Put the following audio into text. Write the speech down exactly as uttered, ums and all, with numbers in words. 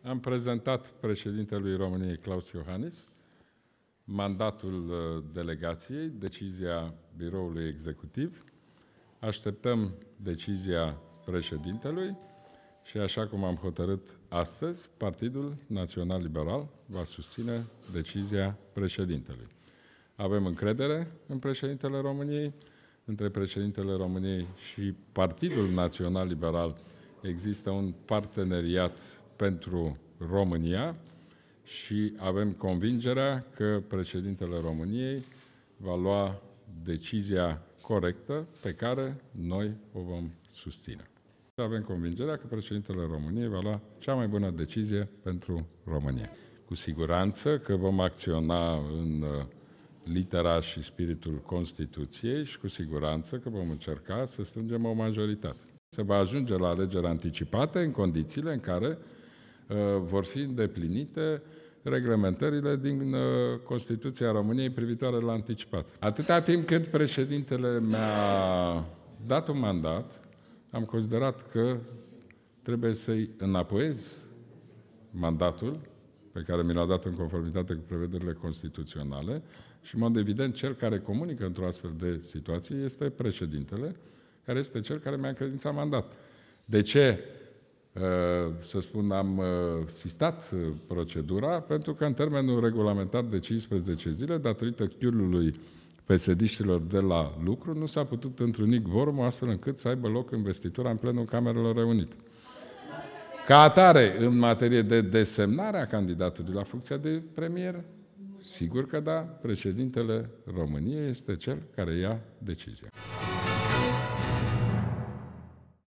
am prezentat președintelui României, Klaus Iohannis, mandatul delegației, decizia biroului executiv. Așteptăm decizia președintelui și, așa cum am hotărât astăzi, Partidul Național Liberal va susține decizia președintelui. Avem încredere în președintele României. Între președintele României și Partidul Național Liberal există un parteneriat pentru România și avem convingerea că președintele României va lua decizia corectă pe care noi o vom susține. Avem convingerea că președintele României va lua cea mai bună decizie pentru România. Cu siguranță că vom acționa în litera și spiritul Constituției și cu siguranță că vom încerca să strângem o majoritate. Se va ajunge la alegeri anticipate în condițiile în care uh, vor fi îndeplinite reglementările din uh, Constituția României privitoare la anticipat. Atâta timp cât președintele mi-a dat un mandat, am considerat că trebuie să-i înapoiez mandatul pe care mi l-a dat în conformitate cu prevederile constituționale și, în mod evident, cel care comunică într-o astfel de situație este președintele, care este cel care mi-a încredințat mandat. De ce, să spun, am sistat procedura? Pentru că în termenul regulamentar de cincisprezece zile, datorită chiulului P S D-știlor de la lucru, nu s-a putut întruni quorumul astfel încât să aibă loc investitura în plenul Camerelor Reunite. Ca atare, în materie de desemnare a candidatului la funcția de premier, sigur că da, președintele României este cel care ia decizia.